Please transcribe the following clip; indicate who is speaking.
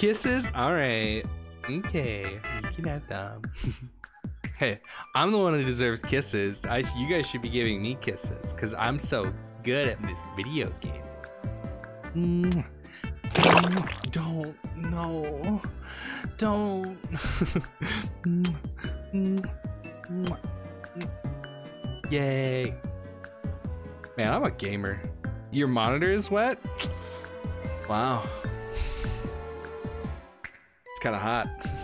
Speaker 1: Kisses? Alright. Okay. You can have them. Hey, I'm the one who deserves kisses. You guys should be giving me kisses because I'm so good at this video game. Don't. No. Don't. Yay. Man, I'm a gamer. Your monitor is wet? Wow. It's kind of hot.